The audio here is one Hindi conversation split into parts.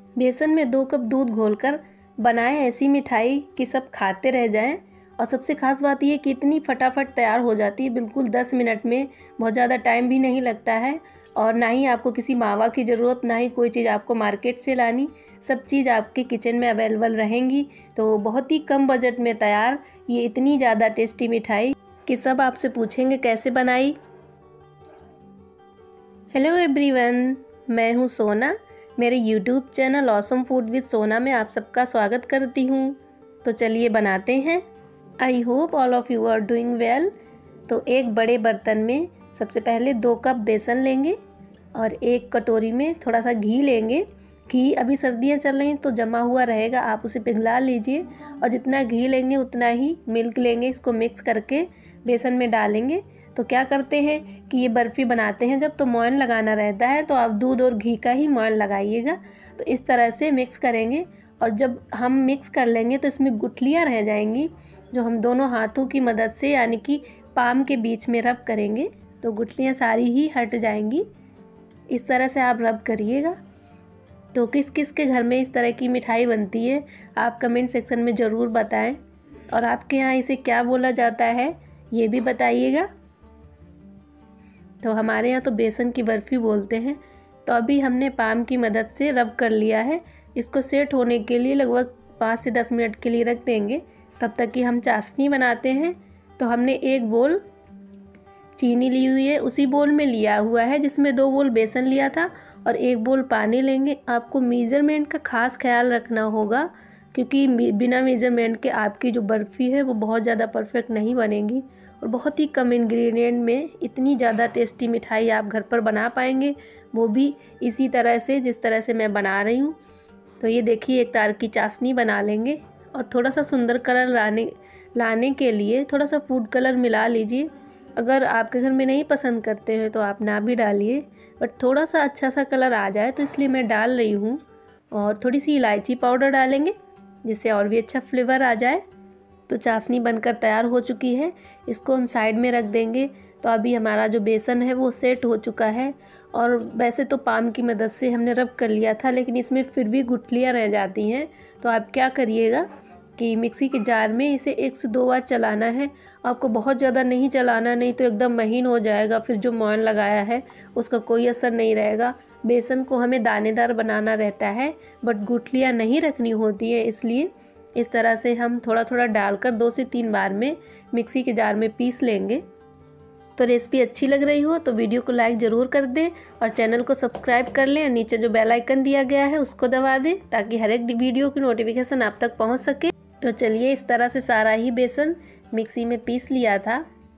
बेसन में 2 कप दूध घोलकर बनाएं ऐसी मिठाई कि सब खाते रह जाएं। और सबसे ख़ास बात ये कि इतनी फटाफट तैयार हो जाती है, बिल्कुल 10 मिनट में। बहुत ज़्यादा टाइम भी नहीं लगता है और ना ही आपको किसी मावा की ज़रूरत, ना ही कोई चीज़ आपको मार्केट से लानी। सब चीज़ आपके किचन में अवेलेबल रहेंगी। तो बहुत ही कम बजट में तैयार ये इतनी ज़्यादा टेस्टी मिठाई कि सब आपसे पूछेंगे कैसे बनाई। हेलो एवरीवन, मैं हूँ सोना। मेरे YouTube channel awesome food with Sona में आप सबका स्वागत करती हूँ। तो चलिए बनाते हैं। I hope all of you are doing well. तो एक बड़े बर्तन में सबसे पहले 2 कप बेसन लेंगे और एक कटोरी में थोड़ा सा घी लेंगे। घी अभी सर्दियाँ चल रही हैं तो जमा हुआ रहेगा, आप उसे पिघला लीजिए। और जितना घी लेंगे उतना ही मिल्क लेंगे, इसको मिक्स करके बेसन में डालेंगे। तो क्या करते हैं कि ये बर्फ़ी बनाते हैं जब, तो मोयन लगाना रहता है, तो आप दूध और घी का ही मोयन लगाइएगा। तो इस तरह से मिक्स करेंगे और जब हम मिक्स कर लेंगे तो इसमें गुठलियाँ रह जाएंगी, जो हम दोनों हाथों की मदद से यानी कि पाम के बीच में रब करेंगे तो गुठलियाँ सारी ही हट जाएंगी। इस तरह से आप रब करिएगा। तो किस किस के घर में इस तरह की मिठाई बनती है आप कमेंट सेक्शन में ज़रूर बताएं। और आपके यहाँ इसे क्या बोला जाता है ये भी बताइएगा। तो हमारे यहाँ तो बेसन की बर्फ़ी बोलते हैं। तो अभी हमने पाम की मदद से रब कर लिया है। इसको सेट होने के लिए लगभग 5 से 10 मिनट के लिए रख देंगे, तब तक कि हम चाशनी बनाते हैं। तो हमने एक बोल चीनी ली हुई है, उसी बोल में लिया हुआ है जिसमें 2 बोल बेसन लिया था, और 1 बोल पानी लेंगे। आपको मेज़रमेंट का खास ख्याल रखना होगा, क्योंकि बिना मेज़रमेंट के आपकी जो बर्फ़ी है वो बहुत ज़्यादा परफेक्ट नहीं बनेगी। और बहुत ही कम इंग्रेडिएंट में इतनी ज़्यादा टेस्टी मिठाई आप घर पर बना पाएंगे, वो भी इसी तरह से जिस तरह से मैं बना रही हूँ। तो ये देखिए, एक तार की चाशनी बना लेंगे और थोड़ा सा सुंदर कलर लाने के लिए थोड़ा सा फूड कलर मिला लीजिए। अगर आपके घर में नहीं पसंद करते हैं तो आप ना भी डालिए, बट थोड़ा सा अच्छा सा कलर आ जाए तो इसलिए मैं डाल रही हूँ। और थोड़ी सी इलायची पाउडर डालेंगे जिससे और भी अच्छा फ्लेवर आ जाए। तो चाशनी बनकर तैयार हो चुकी है, इसको हम साइड में रख देंगे। तो अभी हमारा जो बेसन है वो सेट हो चुका है। और वैसे तो पाम की मदद से हमने रब कर लिया था, लेकिन इसमें फिर भी गुठलियाँ रह जाती हैं। तो आप क्या करिएगा कि मिक्सी के जार में इसे 1 से 2 बार चलाना है। आपको बहुत ज़्यादा नहीं चलाना, नहीं तो एकदम महीन हो जाएगा, फिर जो मोयन लगाया है उसका कोई असर नहीं रहेगा। बेसन को हमें दानेदार बनाना रहता है, बट गुठलियाँ नहीं रखनी होती है, इसलिए इस तरह से हम थोड़ा थोड़ा डालकर 2 से 3 बार में मिक्सी के जार में पीस लेंगे। तो रेसिपी अच्छी लग रही हो तो वीडियो को लाइक ज़रूर कर दें और चैनल को सब्सक्राइब कर लें। और नीचे जो बेल आइकन दिया गया है उसको दबा दें ताकि हर एक वीडियो की नोटिफिकेशन आप तक पहुंच सके। तो चलिए, इस तरह से सारा ही बेसन मिक्सी में पीस लिया था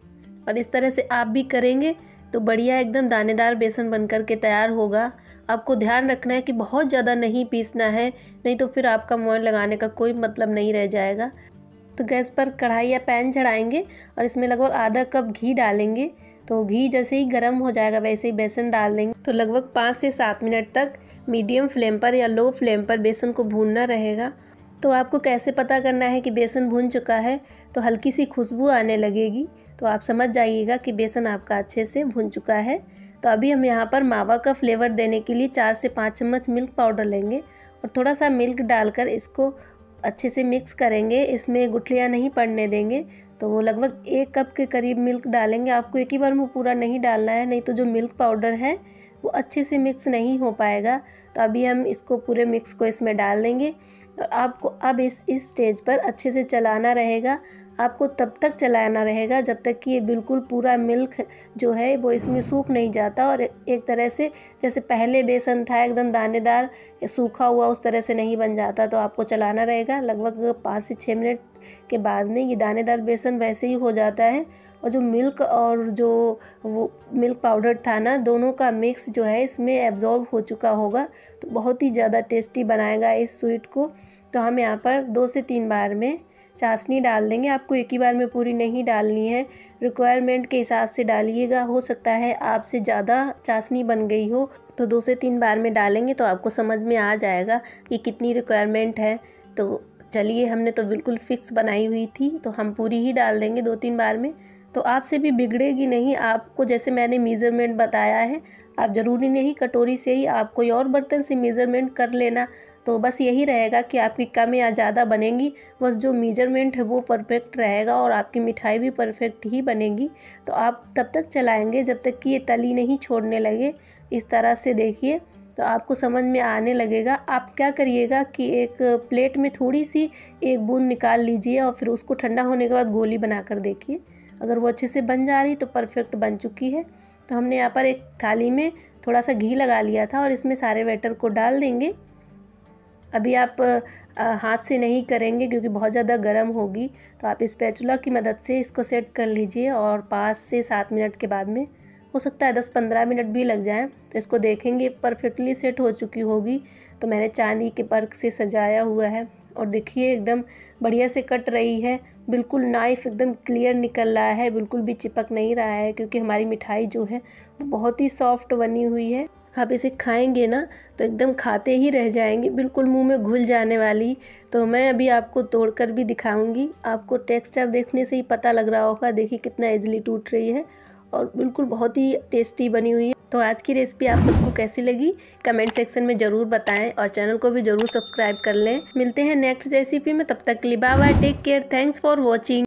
और इस तरह से आप भी करेंगे तो बढ़िया एकदम दानेदार बेसन बनकर के तैयार होगा। आपको ध्यान रखना है कि बहुत ज़्यादा नहीं पीसना है, नहीं तो फिर आपका मोयन लगाने का कोई मतलब नहीं रह जाएगा। तो गैस पर कढ़ाई या पैन चढ़ाएंगे और इसमें लगभग आधा कप घी डालेंगे। तो घी जैसे ही गर्म हो जाएगा वैसे ही बेसन डाल देंगे। तो लगभग 5 से 7 मिनट तक मीडियम फ्लेम पर या लो फ्लेम पर बेसन को भूनना रहेगा। तो आपको कैसे पता करना है कि बेसन भून चुका है? तो हल्की सी खुशबू आने लगेगी तो आप समझ जाइएगा कि बेसन आपका अच्छे से भून चुका है। तो अभी हम यहाँ पर मावा का फ्लेवर देने के लिए 4 से 5 चम्मच मिल्क पाउडर लेंगे और थोड़ा सा मिल्क डालकर इसको अच्छे से मिक्स करेंगे। इसमें गुठलियाँ नहीं पड़ने देंगे। तो वो लगभग 1 कप के करीब मिल्क डालेंगे। आपको एक ही बार में पूरा नहीं डालना है, नहीं तो जो मिल्क पाउडर है वो अच्छे से मिक्स नहीं हो पाएगा। तो अभी हम इसको पूरे मिक्स को इसमें डाल देंगे और आपको अब इस स्टेज पर अच्छे से चलाना रहेगा। आपको तब तक चलाना रहेगा जब तक कि ये बिल्कुल पूरा मिल्क जो है वो इसमें सूख नहीं जाता और एक तरह से जैसे पहले बेसन था एकदम दानेदार सूखा हुआ उस तरह से नहीं बन जाता। तो आपको चलाना रहेगा। लगभग 5 से 6 मिनट के बाद में ये दानेदार बेसन वैसे ही हो जाता है और जो मिल्क और जो वो मिल्क पाउडर था ना, दोनों का मिक्स जो है इसमें एब्जॉर्ब हो चुका होगा। तो बहुत ही ज़्यादा टेस्टी बनाएगा इस स्वीट को। तो हम यहाँ पर 2 से 3 बार में चाशनी डाल देंगे। आपको एक ही बार में पूरी नहीं डालनी है, रिक्वायरमेंट के हिसाब से डालिएगा। हो सकता है आपसे ज़्यादा चाशनी बन गई हो, तो 2 से 3 बार में डालेंगे तो आपको समझ में आ जाएगा कि कितनी रिक्वायरमेंट है। तो चलिए, हमने तो बिल्कुल फिक्स बनाई हुई थी तो हम पूरी ही डाल देंगे 2-3 बार में। तो आपसे भी बिगड़ेगी नहीं, आपको जैसे मैंने मेज़रमेंट बताया है आप ज़रूरी नहीं कटोरी से ही, आप कोई और बर्तन से मेज़रमेंट कर लेना। तो बस यही रहेगा कि आपकी कम या ज़्यादा बनेंगी, बस जो मेजरमेंट है वो परफेक्ट रहेगा और आपकी मिठाई भी परफेक्ट ही बनेगी। तो आप तब तक चलाएंगे जब तक कि ये तली नहीं छोड़ने लगे। इस तरह से देखिए तो आपको समझ में आने लगेगा। आप क्या करिएगा कि एक प्लेट में थोड़ी सी एक बूंद निकाल लीजिए और फिर उसको ठंडा होने के बाद गोली बनाकर देखिए। अगर वो अच्छे से बन जा रही तो परफेक्ट बन चुकी है। तो हमने यहाँ पर एक थाली में थोड़ा सा घी लगा लिया था और इसमें सारे बैटर को डाल देंगे। अभी आप हाथ से नहीं करेंगे क्योंकि बहुत ज़्यादा गर्म होगी, तो आप स्पैचुला की मदद से इसको सेट कर लीजिए और 5 से 7 मिनट के बाद में, हो सकता है 10-15 मिनट भी लग जाएं, तो इसको देखेंगे परफेक्टली सेट हो चुकी होगी। तो मैंने चांदी के पर्क से सजाया हुआ है और देखिए एकदम बढ़िया से कट रही है, बिल्कुल नाइफ एकदम क्लियर निकल रहा है, बिल्कुल भी चिपक नहीं रहा है क्योंकि हमारी मिठाई जो है वो बहुत ही सॉफ्ट बनी हुई है। आप इसे खाएंगे ना तो एकदम खाते ही रह जाएंगे, बिल्कुल मुंह में घुल जाने वाली। तो मैं अभी आपको तोड़कर भी दिखाऊंगी। आपको टेक्सचर देखने से ही पता लग रहा होगा, देखिए कितना इजीली टूट रही है और बिल्कुल बहुत ही टेस्टी बनी हुई है। तो आज की रेसिपी आप सबको कैसी लगी कमेंट सेक्शन में ज़रूर बताएं और चैनल को भी ज़रूर सब्सक्राइब कर लें। मिलते हैं नेक्स्ट रेसिपी में, तब तक के लिए bye bye, take care, thanks for watching.